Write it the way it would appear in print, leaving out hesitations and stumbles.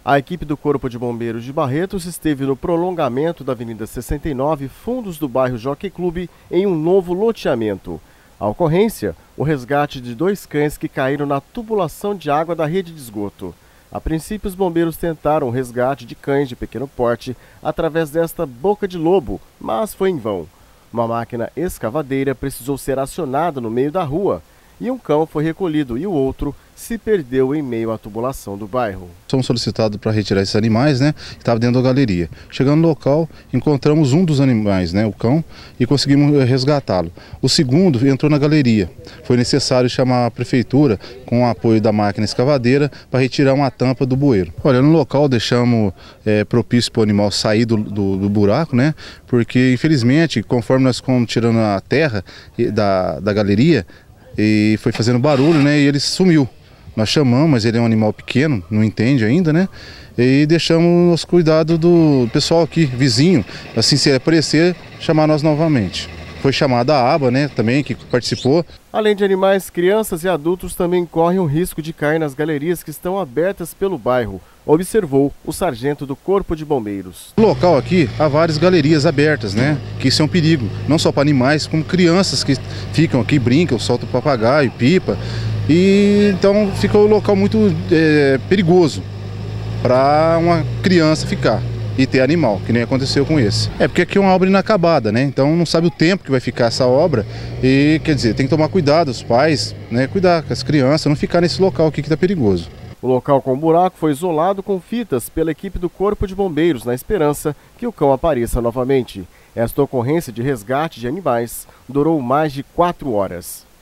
A equipe do Corpo de Bombeiros de Barretos esteve no prolongamento da Avenida 69, fundos do bairro Jockey Club, em um novo loteamento. A ocorrência, o resgate de 2 cães que caíram na tubulação de água da rede de esgoto. A princípio, os bombeiros tentaram o resgate de cães de pequeno porte através desta boca de lobo, mas foi em vão. Uma máquina escavadeira precisou ser acionada no meio da rua e um cão foi recolhido e o outro se perdeu em meio à tubulação do bairro. Somos solicitados para retirar esses animais, que estavam dentro da galeria. Chegando no local, encontramos um dos animais, o cão, e conseguimos resgatá-lo. O segundo entrou na galeria. Foi necessário chamar a prefeitura, com o apoio da máquina escavadeira, para retirar uma tampa do bueiro. Olha, no local deixamos propício para o animal sair do buraco, porque infelizmente, conforme nós fomos tirando a terra da galeria, e foi fazendo barulho, e ele sumiu. Nós chamamos, mas ele é um animal pequeno, não entende ainda, e deixamos os cuidados do pessoal aqui, vizinho, assim, se ele aparecer, chamar nós novamente. Foi chamada a aba, também, que participou. Além de animais, crianças e adultos também correm o risco de cair nas galerias que estão abertas pelo bairro, observou o sargento do Corpo de Bombeiros. No local aqui, há várias galerias abertas, que isso é um perigo, não só para animais, como crianças que ficam aqui, brincam, soltam papagaio, pipa, e então fica o local muito perigoso para uma criança ficar e ter animal, que nem aconteceu com esse. Porque aqui é uma obra inacabada, então não sabe o tempo que vai ficar essa obra e, quer dizer, tem que tomar cuidado, os pais, cuidar com as crianças, não ficar nesse local aqui que está perigoso. O local com o buraco foi isolado com fitas pela equipe do Corpo de Bombeiros, na esperança que o cão apareça novamente. Esta ocorrência de resgate de animais durou mais de 4 horas.